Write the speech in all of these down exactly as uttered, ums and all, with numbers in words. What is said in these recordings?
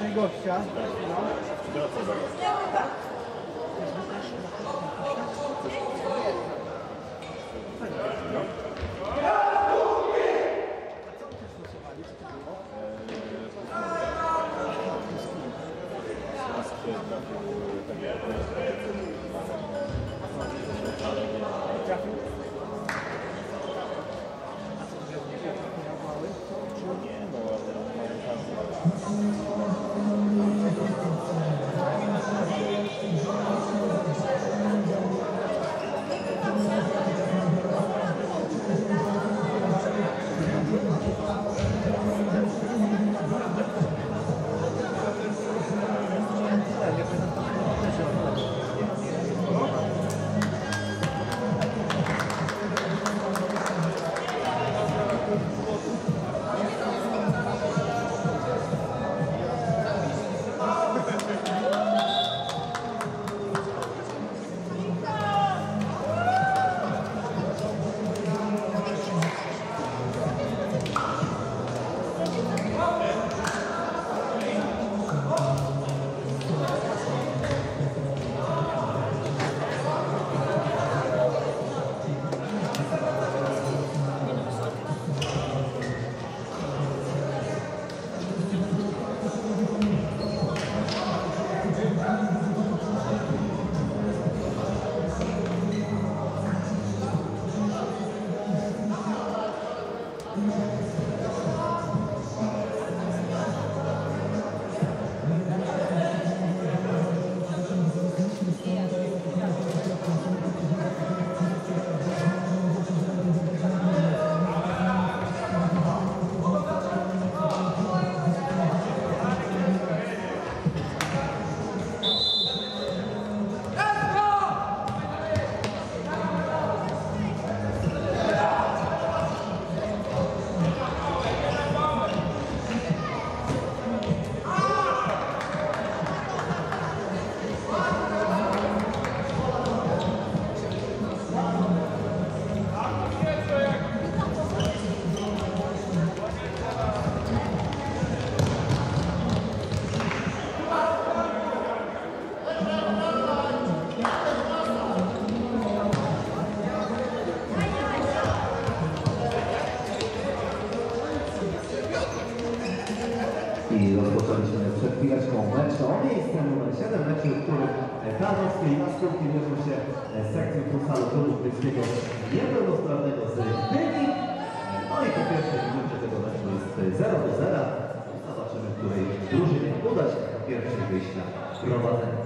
Mamy gościa. No. Tak. I rozpoczęliśmy przed chwileczką mecz o miejsce numer siedem, meczu, w którym Tarnowskie i Jaskółki mierzą się z sekcją futsalu klubu gdyńskiego niepełnosprawnego z Gdyni. No i po pierwszej minucie tego meczu jest zero do zera. Zobaczymy, której drużynie uda się po pierwszej wyjść na prowadzenie.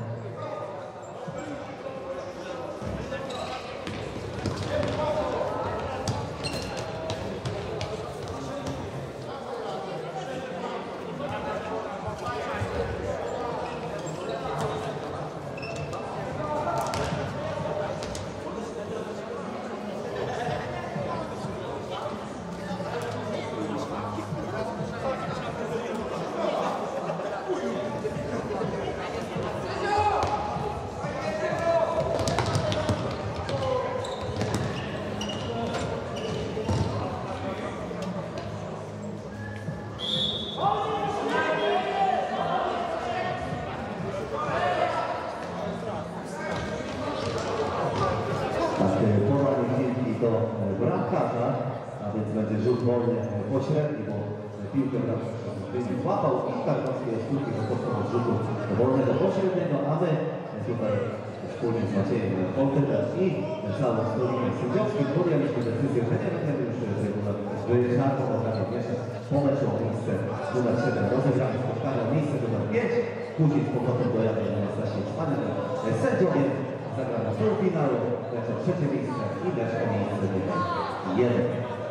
Do bramkarza, a więc będzie rzut wolny pośredni, bo piłkę bramkarz złapał i Tarnowskie Jaskółki wykonały z rzutu wolnego pośredniego, a my tutaj wspólnie z Maciejem Poltylem i całą stronę sędziowskim podjęliśmy decyzję, że nie będziemy już wyjeżdżać po programie pierwszym po meczu o miejsce numer siedem rozegramy spotkania o miejsce numer pięć, później z powrotem dojadę do miasta Hiszpanii. Sędziowie zagramy półfinały, lecz o trzecie miejsce i lecz o miejsce numer jeden.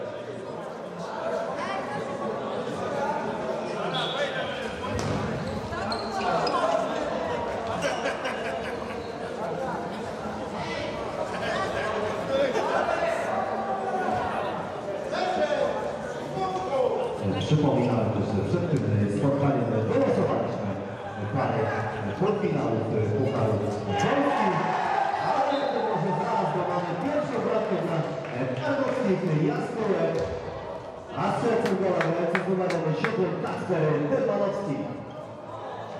Przypominam, że przed tym spotkaniem wylosowaliśmy parę półfinałów Pucharu Polski, ale to może zaraz go mamy pierwszą bramkę dla Tarnowskich Jaskółek, a z trzecim golem z numerem siódmym Kacper Hermanowski.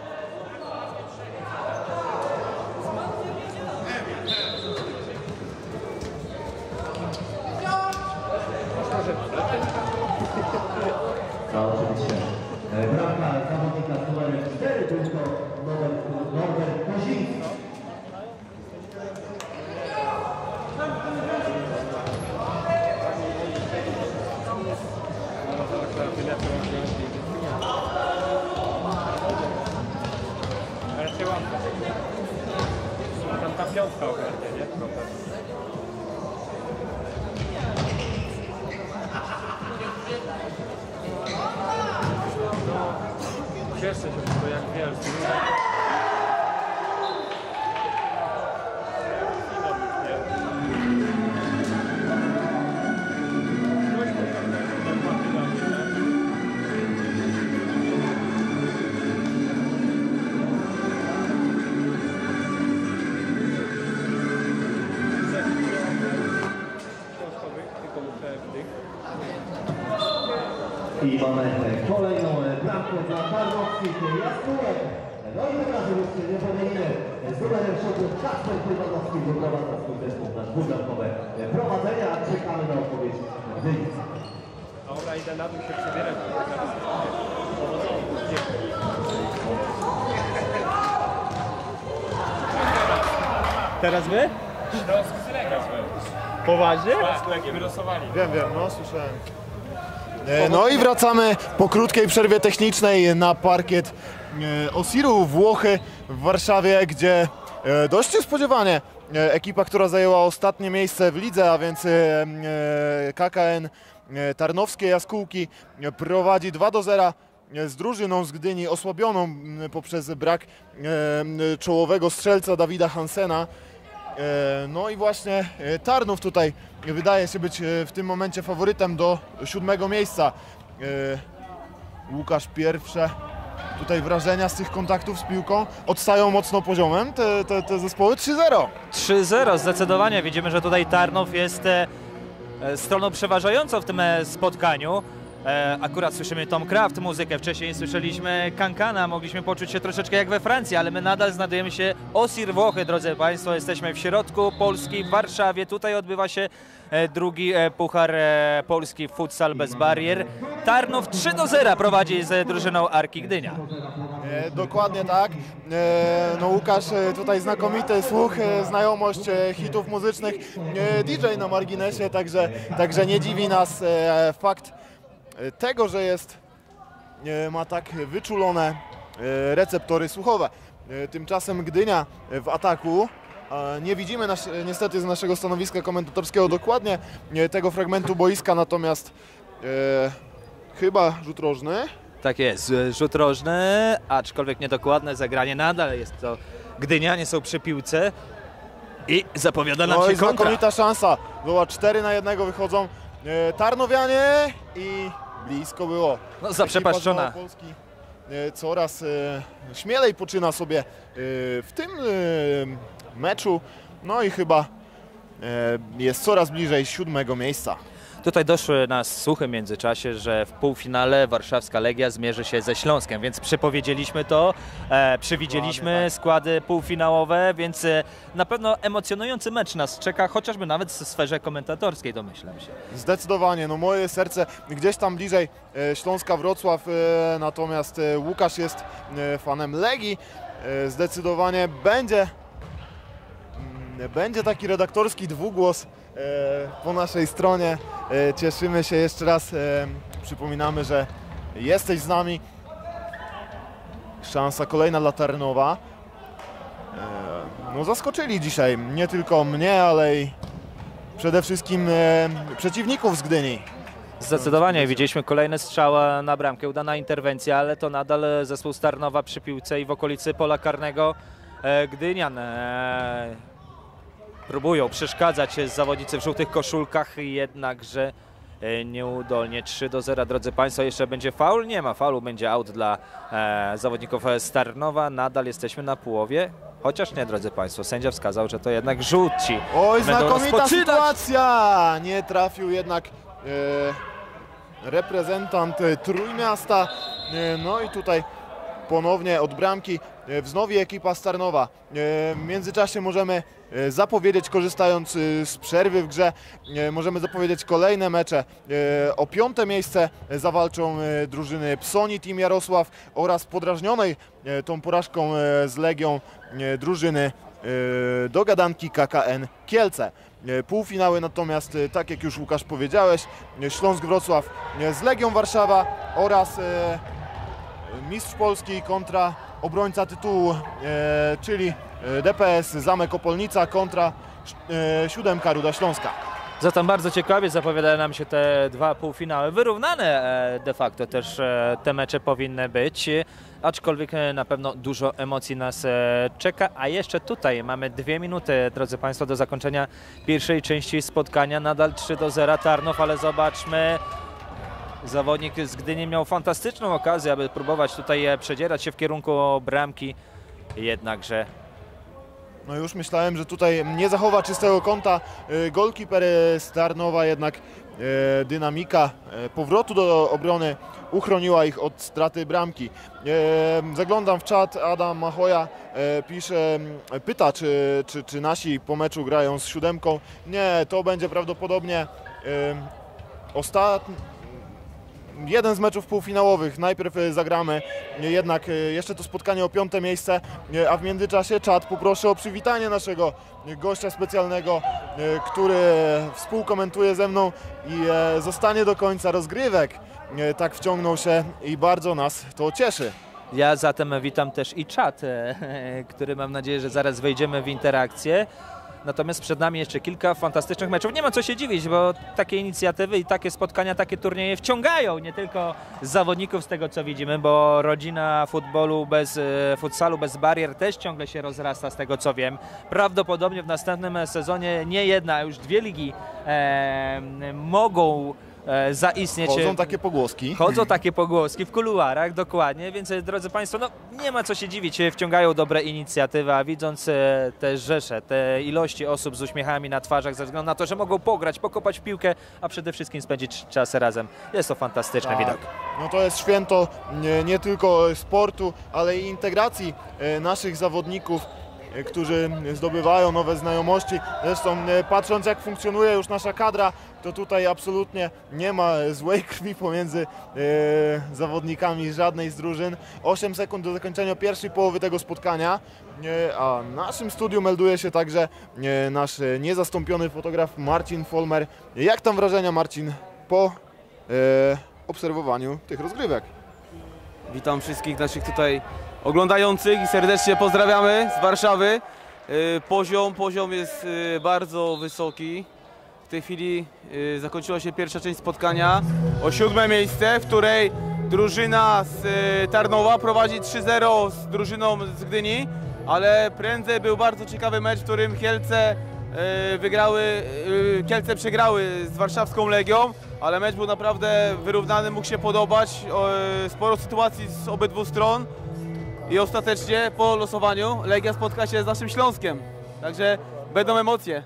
się, bo jak wiesz, I mamy kolejną bramkę dla tarnowskich Jaskółek. No i teraz już nie pomylimy z numerem szoku Kasper Prywanowski wyprowadza swój zespół na dwubramkowe prowadzenia. Czekamy na odpowiedź Gdyni. Dobra, idę na dół się przebierać. Teraz wy? Śląsk z Legia był. Poważnie? Śląsk Legię wylosowali. Wiem, wiem, no słyszałem. E, No i wracamy po krótkiej przerwie technicznej na parkiet e, Osiru Włochy w Warszawie, gdzie e, dość niespodziewanie e, ekipa, która zajęła ostatnie miejsce w lidze, a więc e, e, K K N e, Tarnowskie Jaskółki e, prowadzi dwa do zera z drużyną z Gdyni osłabioną m, poprzez brak e, czołowego strzelca Dawida Hansena. E, No i właśnie e, Tarnów tutaj wydaje się być e, w tym momencie faworytem do siódmego miejsca. E, Łukasz, pierwsze tutaj wrażenia z tych kontaktów z piłką. Odstają mocno poziomem te, te, te zespoły. Trzy zero. trzy zero zdecydowanie. Widzimy, że tutaj Tarnów jest e, e, stroną przeważającą w tym e, spotkaniu. E, akurat słyszymy Tom Kraft muzykę, wcześniej słyszeliśmy Kankana, mogliśmy poczuć się troszeczkę jak we Francji, ale my nadal znajdujemy się Osir Włochy, drodzy Państwo, jesteśmy w środku Polski, w Warszawie, tutaj odbywa się e, drugi e, Puchar e, Polski Futsal bez barier. Tarnów trzy do zera prowadzi z drużyną Arki Gdynia. E, dokładnie tak. E, no Łukasz e, tutaj znakomity słuch, e, znajomość e, hitów muzycznych, e, D J na marginesie, także, także nie dziwi nas e, fakt tego, że jest, ma tak wyczulone receptory słuchowe. Tymczasem Gdynia w ataku. Nie widzimy nas, niestety z naszego stanowiska komentatorskiego dokładnie tego fragmentu boiska, natomiast e, chyba rzut rożny. Tak jest, rzut rożny, aczkolwiek niedokładne zagranie nadal jest to. Gdynianie są przy piłce i zapowiada nam No się i kontra. znakomita szansa. Była cztery na jednego wychodzą e, Tarnowianie i blisko było. No zaprzepaszczona. Ekipa z Małopolski e, coraz e, śmielej poczyna sobie e, w tym e, meczu. No i chyba e, jest coraz bliżej siódmego miejsca. Tutaj doszły nas słuchy w międzyczasie, że w półfinale warszawska Legia zmierzy się ze Śląskiem, więc przepowiedzieliśmy to, e, przewidzieliśmy składy półfinałowe, więc e, na pewno emocjonujący mecz nas czeka, chociażby nawet w sferze komentatorskiej, domyślam się. Zdecydowanie, no moje serce gdzieś tam bliżej e, Śląska Wrocław, e, natomiast e, Łukasz jest e, fanem Legii. E, zdecydowanie będzie, m, będzie taki redaktorski dwugłos e, po naszej stronie. E, cieszymy się jeszcze raz, e, przypominamy, że jesteś z nami. Szansa kolejna dla Tarnowa. E, no zaskoczyli dzisiaj nie tylko mnie, ale i przede wszystkim e, przeciwników z Gdyni. Zdecydowanie widzieliśmy kolejny strzał na bramkę, udana interwencja, ale to nadal zespół z Tarnowa przy piłce i w okolicy pola karnego e, Gdynian. E, próbują przeszkadzać zawodnicy w żółtych koszulkach, jednakże e, nieudolnie. Trzy do zera, drodzy Państwo, jeszcze będzie faul? Nie ma faulu, będzie out dla e, zawodników z Tarnowa. Nadal jesteśmy na połowie. Chociaż nie, drodzy Państwo, sędzia wskazał, że to jednak żółci. Oj, Będą znakomita rozpoczynać. sytuacja! Nie trafił jednak e, reprezentant e, Trójmiasta. E, no i tutaj ponownie od bramki e, wznowi ekipa z Tarnowa. E, w międzyczasie możemy e, zapowiedzieć, korzystając e, z przerwy w grze, e, możemy zapowiedzieć kolejne mecze. E, o piąte miejsce zawalczą e, drużyny Psoni Team Jarosław oraz podrażnionej e, tą porażką e, z Legią e, drużyny e, dogadanki K K N Kielce. E, Półfinały natomiast, e, tak jak już Łukasz powiedziałeś, e, Śląsk Wrocław e, z Legią Warszawa oraz e, Mistrz Polski kontra obrońca tytułu, e, czyli D P S Zamek Opolnica kontra e, siódemka Ruda Śląska. Zatem bardzo ciekawie zapowiadają nam się te dwa półfinały. Wyrównane e, de facto też e, te mecze powinny być. aczkolwiek e, na pewno dużo emocji nas e, czeka, a jeszcze tutaj mamy dwie minuty, drodzy Państwo, do zakończenia pierwszej części spotkania. Nadal trzy do zera Tarnów, ale zobaczmy, zawodnik z Gdyni miał fantastyczną okazję, aby próbować tutaj e, przedzierać się w kierunku bramki, jednakże No już myślałem, że tutaj nie zachowa czystego kąta e, golkiper z Tarnowa, jednak e, dynamika e, powrotu do obrony uchroniła ich od straty bramki. E, zaglądam w czat, Adam Machoja e, pisze, pyta, czy, czy, czy nasi po meczu grają z siódemką. Nie, to będzie prawdopodobnie e, ostatni, jeden z meczów półfinałowych. Najpierw e, zagramy e, jednak e, jeszcze to spotkanie o piąte miejsce, e, a w międzyczasie czat poproszę o przywitanie naszego e, gościa specjalnego, e, który współkomentuje ze mną i e, zostanie do końca rozgrywek. E, tak wciągnął się i bardzo nas to cieszy. ja zatem witam też i czat, e, który mam nadzieję, że zaraz wejdziemy w interakcję. Natomiast przed nami jeszcze kilka fantastycznych meczów. Nie ma co się dziwić, bo takie inicjatywy i takie spotkania, takie turnieje wciągają nie tylko zawodników z tego, co widzimy, bo rodzina futbolu bez, futsalu bez barier też ciągle się rozrasta, z tego co wiem. Prawdopodobnie w następnym sezonie nie jedna, a już dwie ligi e, mogą e, zaistnieć. Chodzą takie pogłoski. Chodzą takie pogłoski w kuluarach, dokładnie, więc drodzy Państwo, no nie ma co się dziwić, wciągają dobre inicjatywy, a widząc e, te rzesze, te ilości osób z uśmiechami na twarzach ze względu na to, że mogą pograć, pokopać w piłkę, a przede wszystkim spędzić czas razem, jest to fantastyczny Tak. widok. No to jest święto nie, nie tylko sportu, ale i integracji e, naszych zawodników, e, którzy zdobywają nowe znajomości. Zresztą e, patrząc, jak funkcjonuje już nasza kadra, to tutaj absolutnie nie ma złej krwi pomiędzy e, zawodnikami żadnej z drużyn. osiem sekund do zakończenia pierwszej połowy tego spotkania, e, a w naszym studiu melduje się także e, nasz e, niezastąpiony fotograf Marcin Folmer. Jak tam wrażenia, Marcin, po e, obserwowaniu tych rozgrywek? Witam wszystkich naszych tutaj oglądających i serdecznie pozdrawiamy z Warszawy. Y, Poziom, poziom jest y, bardzo wysoki. W tej chwili y, zakończyła się pierwsza część spotkania o siódme miejsce, w której drużyna z y, Tarnowa prowadzi trzy zero z drużyną z Gdyni, ale prędzej był bardzo ciekawy mecz, w którym Kielce y, wygrały, y, Kielce przegrały z warszawską Legią, ale mecz był naprawdę wyrównany, mógł się podobać, o, sporo sytuacji z obydwu stron i ostatecznie po losowaniu Legia spotka się z naszym Śląskiem, także będą emocje.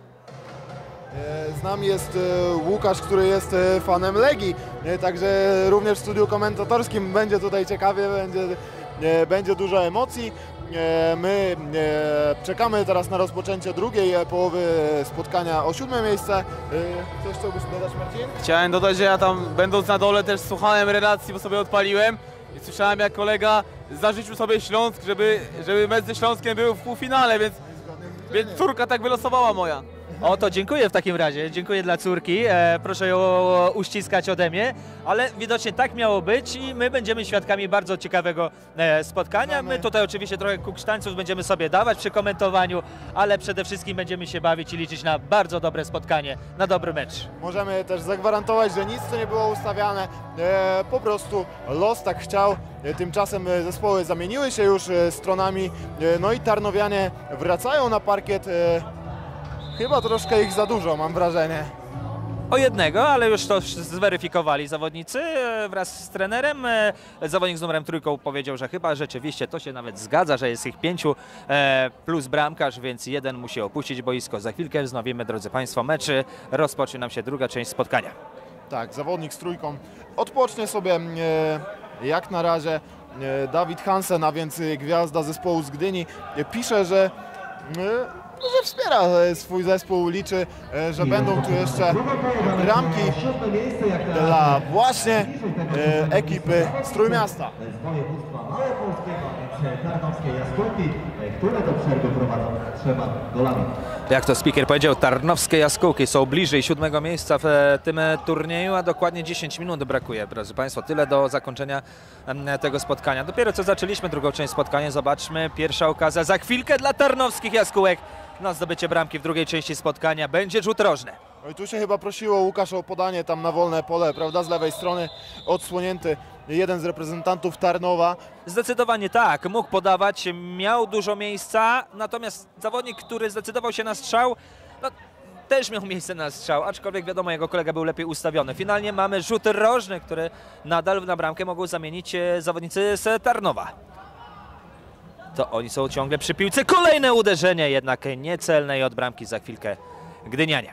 Z nami jest Łukasz, który jest fanem Legii, także również w studiu komentatorskim będzie tutaj ciekawie, będzie, będzie dużo emocji. My czekamy teraz na rozpoczęcie drugiej połowy spotkania o siódme miejsce. Coś chciałbyś dodać, Marcin? Chciałem dodać, że ja tam będąc na dole też słuchałem relacji, bo sobie odpaliłem i słyszałem, jak kolega zażyczył sobie Śląsk, żeby, żeby mecz ze Śląskiem był w półfinale, więc, więc córka tak wylosowała moja. O, to dziękuję w takim razie, dziękuję dla córki, e, proszę ją uściskać ode mnie, ale widocznie tak miało być i my będziemy świadkami bardzo ciekawego e, spotkania. My tutaj oczywiście trochę kuksztańców będziemy sobie dawać przy komentowaniu, ale przede wszystkim będziemy się bawić i liczyć na bardzo dobre spotkanie, na dobry mecz. Możemy też zagwarantować, że nic co nie było ustawiane, e, po prostu los tak chciał. E, tymczasem zespoły zamieniły się już e, stronami, e, no i Tarnowianie wracają na parkiet. E, Chyba troszkę ich za dużo, mam wrażenie. O jednego, ale już to zweryfikowali zawodnicy e, wraz z trenerem. E, Zawodnik z numerem trójką powiedział, że chyba rzeczywiście to się nawet zgadza, że jest ich pięciu e, plus bramkarz, więc jeden musi opuścić boisko. Za chwilkę wznowimy, drodzy Państwo, mecz. Rozpocznie nam się druga część spotkania. Tak, zawodnik z trójką odpocznie sobie e, jak na razie. E, Dawid Hansen, a więc gwiazda zespołu z Gdyni, e, pisze, że e, że wspiera swój zespół, liczy, że będą tu jeszcze bramki dla właśnie ekipy z Trójmiasta. Z województwa małopolskiego, więc tarnowskie Jaskółki, które do przerwy prowadzą trzema golami. Jak to speaker powiedział, Tarnowskie Jaskółki są bliżej siódmego miejsca w tym turnieju, a dokładnie dziesięć minut brakuje, drodzy Państwo. Tyle do zakończenia tego spotkania. Dopiero co zaczęliśmy drugą część spotkania, zobaczmy, pierwsza okazja za chwilkę dla Tarnowskich Jaskółek na zdobycie bramki w drugiej części spotkania. Będzie rzut rożny. No i tu się chyba prosiło Łukasz o podanie tam na wolne pole, prawda, z lewej strony odsłonięty jeden z reprezentantów Tarnowa. Zdecydowanie tak, mógł podawać, miał dużo miejsca, natomiast zawodnik, który zdecydował się na strzał, no, też miał miejsce na strzał, aczkolwiek wiadomo, jego kolega był lepiej ustawiony. Finalnie mamy rzut rożny, który nadal na bramkę mogą zamienić zawodnicy z Tarnowa. To oni są ciągle przy piłce. Kolejne uderzenie, jednak niecelne i od bramki za chwilkę gdynianie.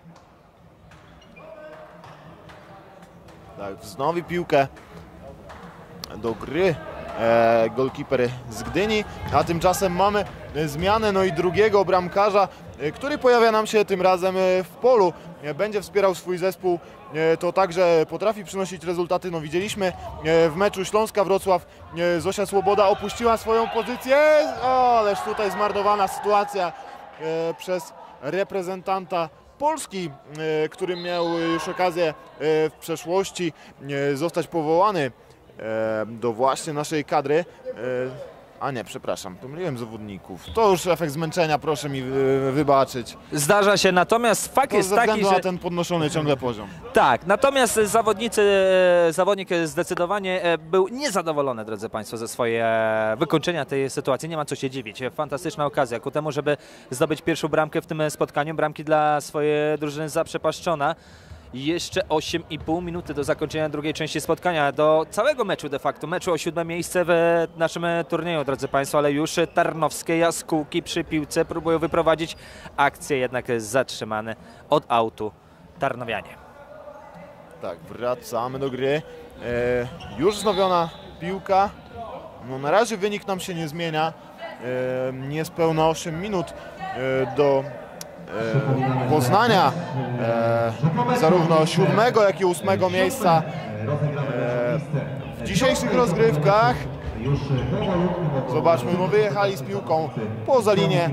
Tak, wznowi piłkę do gry e, golkiper z Gdyni, a tymczasem mamy zmianę, no i drugiego bramkarza, e, który pojawia nam się tym razem e, w polu, e, będzie wspierał swój zespół, e, to także potrafi przynosić rezultaty. No widzieliśmy e, w meczu Śląska-Wrocław, e, Zosia Swoboda opuściła swoją pozycję, o, ależ tutaj zmarnowana sytuacja e, przez reprezentanta Polski, e, który miał już okazję e, w przeszłości e, zostać powołany e, do właśnie naszej kadry. E, a nie, przepraszam, pomyliłem zawodników. To już efekt zmęczenia, proszę mi wy, wybaczyć. Zdarza się, natomiast fakt To jest ze taki, względu że... na ten podnoszony ciągle poziom. Tak, natomiast zawodnicy, zawodnik zdecydowanie był niezadowolony, drodzy Państwo, ze swoje wykończenia tej sytuacji. Nie ma co się dziwić. Fantastyczna okazja ku temu, żeby zdobyć pierwszą bramkę w tym spotkaniu. Bramki dla swojej drużyny zaprzepaszczona. Jeszcze osiem i pół minuty do zakończenia drugiej części spotkania, do całego meczu de facto, meczu o siódme miejsce w naszym turnieju, drodzy Państwo, ale już tarnowskie jaskółki przy piłce próbują wyprowadzić akcję, jednak zatrzymane od autu Tarnowianie. Tak, wracamy do gry. E, już wznowiona piłka. No, na razie wynik nam się nie zmienia. E, niespełna osiem minut e, do e, poznania e, zarówno siódmego, jak i ósmego miejsca e, w dzisiejszych rozgrywkach. Zobaczmy, no wyjechali z piłką poza linię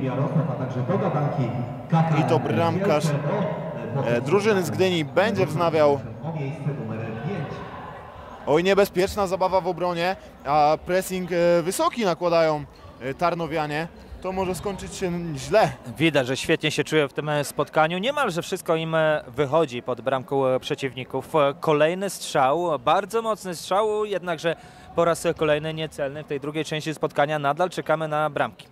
i to bramkarz e, drużyny z Gdyni będzie wznawiał. Oj, niebezpieczna zabawa w obronie, a pressing e, wysoki nakładają e, Tarnowianie. To może skończyć się źle. Widać, że świetnie się czują w tym spotkaniu. Niemalże wszystko im wychodzi pod bramką przeciwników. Kolejny strzał, bardzo mocny strzał, jednakże po raz kolejny niecelny w tej drugiej części spotkania. Nadal czekamy na bramki.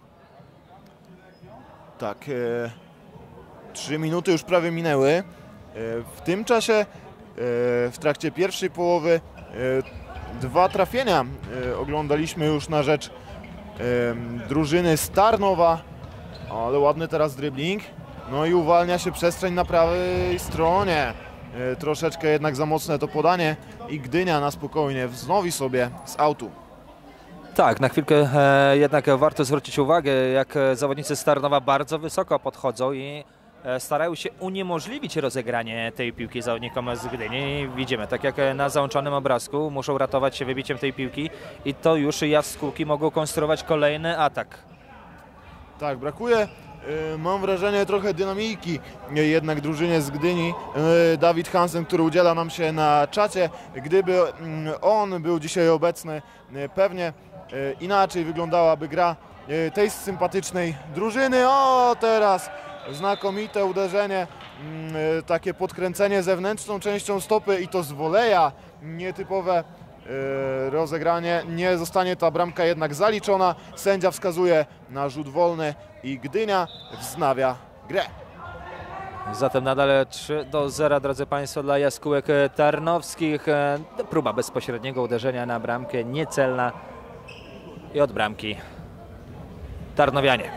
Tak, e, trzy minuty już prawie minęły. E, w tym czasie, e, w trakcie pierwszej połowy, e, dwa trafienia e, oglądaliśmy już na rzecz e, drużyny z Tarnowa, ale ładny teraz dribbling. No i uwalnia się przestrzeń na prawej stronie. E, troszeczkę jednak za mocne to podanie i Gdynia na spokojnie wznowi sobie z autu. Tak, na chwilkę e, jednak warto zwrócić uwagę, jak zawodnicy z Tarnowa bardzo wysoko podchodzą i e, starają się uniemożliwić rozegranie tej piłki zawodnikom z Gdyni. Widzimy, tak jak na załączonym obrazku, muszą ratować się wybiciem tej piłki i to już jaskółki mogą konstruować kolejny atak. Tak, brakuje, y, mam wrażenie, trochę dynamiki y, jednak drużynie z Gdyni. Y, Dawid Hansen, który udziela nam się na czacie, gdyby y, on był dzisiaj obecny, y, pewnie y, inaczej wyglądałaby gra y, tej sympatycznej drużyny. O, teraz znakomite uderzenie, y, takie podkręcenie zewnętrzną częścią stopy i to z woleja, nietypowe rozegranie. Nie zostanie ta bramka jednak zaliczona. Sędzia wskazuje na rzut wolny i Gdynia wznawia grę. Zatem nadal trzy do zera, drodzy Państwo, dla jaskółek tarnowskich. Próba bezpośredniego uderzenia na bramkę, niecelna i od bramki Tarnowianie.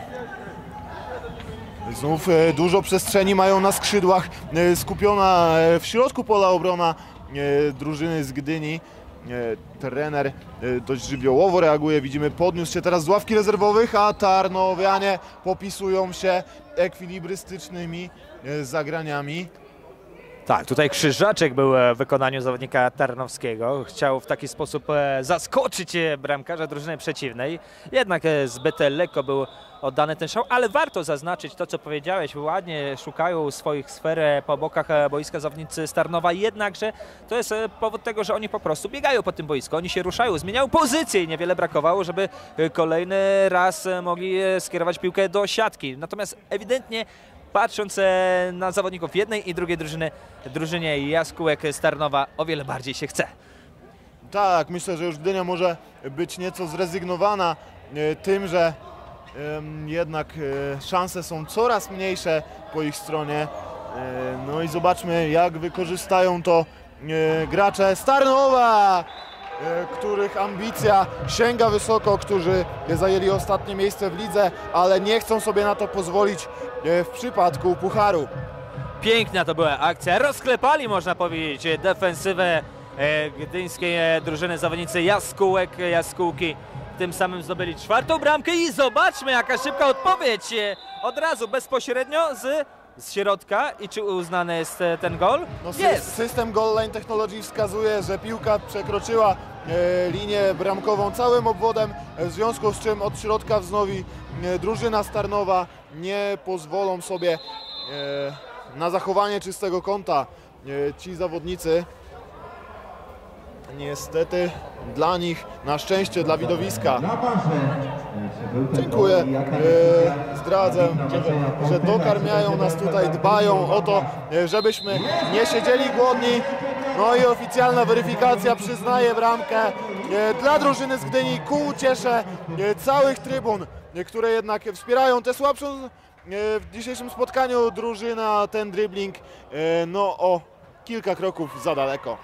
Znów e, dużo przestrzeni mają na skrzydłach, e, skupiona e, w środku pola obrona e, drużyny z Gdyni. E, trener e, dość żywiołowo reaguje, widzimy, podniósł się teraz z ławki rezerwowych, a Tarnowianie popisują się ekwilibrystycznymi e, zagraniami. Tak, tutaj krzyżaczek był w wykonaniu zawodnika tarnowskiego. Chciał w taki sposób zaskoczyć bramkarza drużyny przeciwnej. Jednak zbyt lekko był oddany ten strzał, ale warto zaznaczyć to, co powiedziałeś. Ładnie szukają swoich sfer po bokach boiska zawodnicy z Tarnowa. Jednakże to jest powód tego, że oni po prostu biegają po tym boisku. Oni się ruszają, zmieniają pozycję i niewiele brakowało, żeby kolejny raz mogli skierować piłkę do siatki. Natomiast ewidentnie patrząc e, na zawodników jednej i drugiej drużyny, drużynie Jaskółek z Tarnowa o wiele bardziej się chce. Tak, myślę, że już Gdynia może być nieco zrezygnowana e, tym, że e, jednak e, szanse są coraz mniejsze po ich stronie. E, no i zobaczmy, jak wykorzystają to e, gracze z Tarnowa, e, których ambicja sięga wysoko, którzy zajęli ostatnie miejsce w lidze, ale nie chcą sobie na to pozwolić e, w przypadku Pucharu. Piękna to była akcja, rozklepali można powiedzieć defensywę e, gdyńskiej e, drużyny zawodnicy Jaskółek, Jaskółki. Tym samym zdobyli czwartą bramkę i zobaczmy jaka szybka odpowiedź e, od razu bezpośrednio z, z środka. I czy uznany jest e, ten gol? No, sy Jest! System Goal Line Technology wskazuje, że piłka przekroczyła e, linię bramkową całym obwodem, w związku z czym od środka wznowi e, drużyna z Tarnowa nie pozwolą sobie e, na zachowanie czystego kąta. E, ci zawodnicy niestety dla nich, na szczęście dla widowiska. Dziękuję. E, zdradzę, że, że dokarmiają nas tutaj, dbają o to, e, żebyśmy nie siedzieli głodni. No i oficjalna weryfikacja przyznaje bramkę e, dla drużyny z Gdyni ku uciesze e, całych trybun, e, które jednak wspierają tę słabszą e, w dzisiejszym spotkaniu drużyna, ten dribbling e, no o kilka kroków za daleko.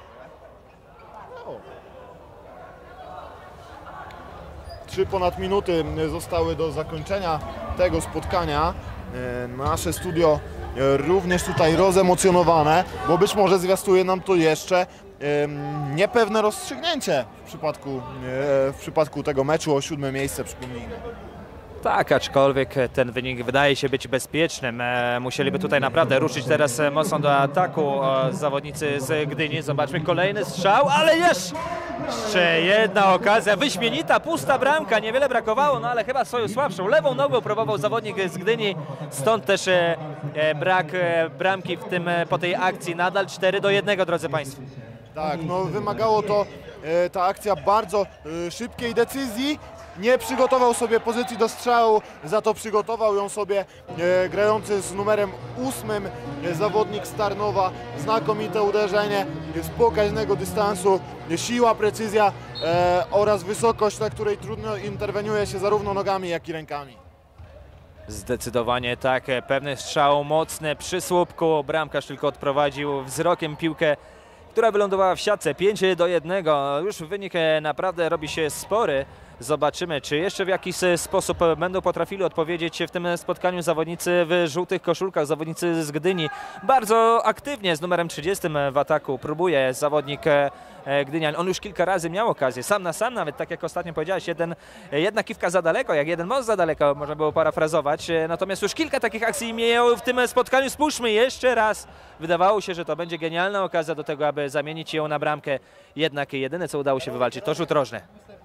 Trzy ponad minuty zostały do zakończenia tego spotkania. Nasze studio również tutaj rozemocjonowane, bo być może zwiastuje nam to jeszcze niepewne rozstrzygnięcie w przypadku, w przypadku tego meczu o siódme miejsce, przypomnijmy. Tak, aczkolwiek ten wynik wydaje się być bezpiecznym. E, musieliby tutaj naprawdę ruszyć teraz e, mocno do ataku e, zawodnicy z Gdyni. Zobaczmy kolejny strzał, ale jeszcze jedna okazja, wyśmienita, pusta bramka, niewiele brakowało, no ale chyba swoją słabszą lewą nogą próbował zawodnik z Gdyni, stąd też e, e, brak e, bramki w tym, e, po tej akcji. Nadal cztery do jednego, drodzy Państwo. Tak, no wymagało to e, ta akcja bardzo e, szybkiej decyzji. Nie przygotował sobie pozycji do strzału, za to przygotował ją sobie e, grający z numerem ósmym e, zawodnik z Tarnowa. Znakomite uderzenie z pokaźnego dystansu, siła, precyzja e, oraz wysokość, na której trudno interweniuje się zarówno nogami, jak i rękami. Zdecydowanie tak, pewny strzał mocny przy słupku, bramkarz tylko odprowadził wzrokiem piłkę, która wylądowała w siatce. Pięć do jednego, już wynik naprawdę robi się spory. Zobaczymy, czy jeszcze w jakiś sposób będą potrafili odpowiedzieć w tym spotkaniu zawodnicy w żółtych koszulkach, zawodnicy z Gdyni. Bardzo aktywnie z numerem trzydziestym w ataku próbuje zawodnik Gdynian. On już kilka razy miał okazję, sam na sam nawet, tak jak ostatnio powiedziałeś, jeden, jedna kiwka za daleko, jak jeden most za daleko, można było parafrazować. Natomiast już kilka takich akcji miał w tym spotkaniu. Spójrzmy jeszcze raz. Wydawało się, że to będzie genialna okazja do tego, aby zamienić ją na bramkę. Jednak jedyne, co udało się wywalczyć, to rzut rożny.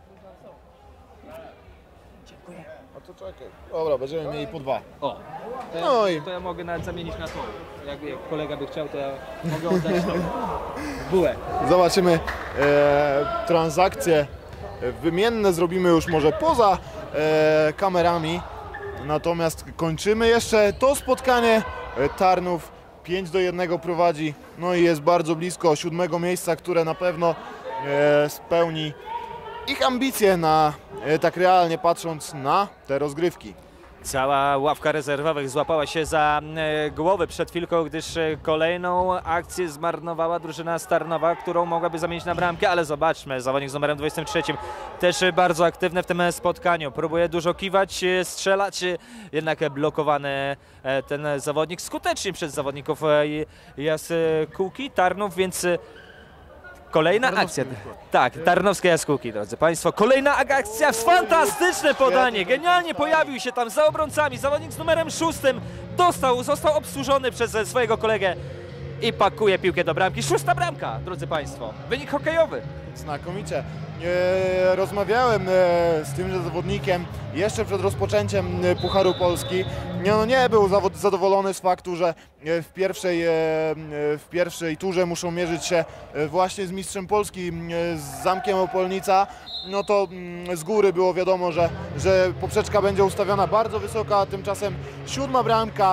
To czekaj. Dobra, będziemy mieli po dwa. O, to ja, No i to ja mogę nawet zamienić na to. Jak, jak kolega by chciał, to ja mogę oddać to bułę. zobaczymy e, transakcje wymienne, zrobimy już może poza e, kamerami. Natomiast kończymy jeszcze to spotkanie. Tarnów pięć do jednego prowadzi, no i jest bardzo blisko siódmego miejsca, które na pewno e, spełni ich ambicje, na, e, tak realnie patrząc na te rozgrywki. Cała ławka rezerwowych złapała się za e, głowy przed chwilką, gdyż e, kolejną akcję zmarnowała drużyna z Tarnowa, którą mogłaby zamienić na bramkę, ale zobaczmy, zawodnik z numerem dwudziestym trzecim też e, bardzo aktywny w tym spotkaniu. Próbuje dużo kiwać, e, strzelać, e, jednak blokowany e, ten zawodnik skutecznie przez zawodników e, Jaskółki Tarnów, więc e, kolejna akcja. Tak, Tarnowskie Jaskółki, drodzy Państwo. Kolejna akcja, fantastyczne podanie. Genialnie pojawił się tam za obrońcami. Zawodnik z numerem szóstym dostał, został obsłużony przez swojego kolegę i pakuje piłkę do bramki. Szósta bramka, drodzy Państwo. Wynik hokejowy. Znakomicie. E, rozmawiałem e, z tymże zawodnikiem jeszcze przed rozpoczęciem e, Pucharu Polski. Nie, no nie był zawod, zadowolony z faktu, że e, w, pierwszej, e, w pierwszej turze muszą mierzyć się e, właśnie z mistrzem Polski, e, z Zamkiem Opolnica. No to mm, z góry było wiadomo, że, że poprzeczka będzie ustawiona bardzo wysoka, a tymczasem siódma bramka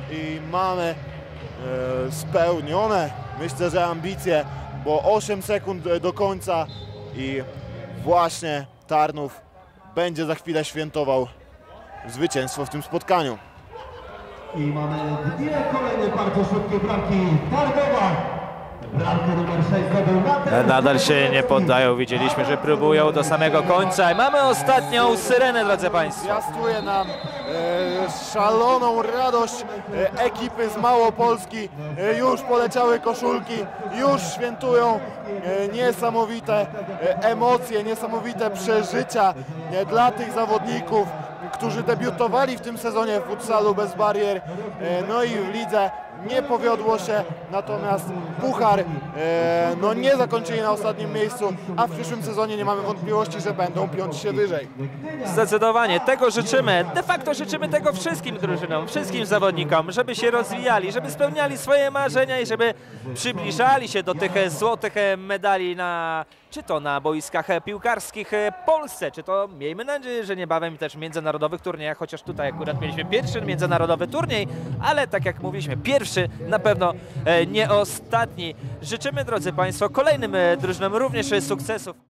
i mamy e, spełnione, myślę, że ambicje, bo osiem sekund do końca i właśnie Tarnów będzie za chwilę świętował zwycięstwo w tym spotkaniu. I mamy dwie kolejne bardzo szybkie bramki Tarnowa. Bramkę numer sześć zdobył Mateusz. Nadal się nie poddają, widzieliśmy, że próbują do samego końca i mamy ostatnią syrenę, drodzy Państwo. Zwiastuje nam e, szaloną radość e, ekipy z Małopolski. E, już poleciały koszulki, już świętują e, niesamowite e, emocje, niesamowite przeżycia e, dla tych zawodników, którzy debiutowali w tym sezonie w futsalu bez barier. E, no i w lidze nie powiodło się, natomiast puchar e, no nie zakończyli na ostatnim miejscu, a w przyszłym sezonie nie mamy wątpliwości, że będą piąć się wyżej. Zdecydowanie, tego życzymy. De facto życzymy tego wszystkim drużynom, wszystkim zawodnikom, żeby się rozwijali, żeby spełniali swoje marzenia i żeby przybliżali się do tych złotych medali na, czy to na boiskach piłkarskich w Polsce, czy to miejmy nadzieję, że niebawem też w międzynarodowych turniejach, chociaż tutaj akurat mieliśmy pierwszy międzynarodowy turniej, ale tak jak mówiliśmy, pierwszy, na pewno nie ostatni. Życzymy, drodzy Państwo, kolejnym drużynom również sukcesów.